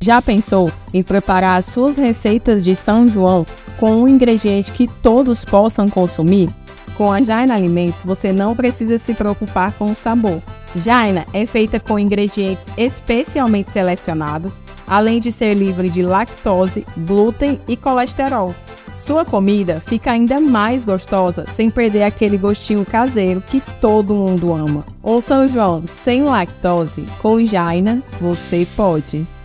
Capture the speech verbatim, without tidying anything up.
Já pensou em preparar as suas receitas de São João com um ingrediente que todos possam consumir? Com a Jaina Alimentos, você não precisa se preocupar com o sabor. Jaina é feita com ingredientes especialmente selecionados, além de ser livre de lactose, glúten e colesterol. Sua comida fica ainda mais gostosa sem perder aquele gostinho caseiro que todo mundo ama. Um São João sem lactose, com Jaina, você pode.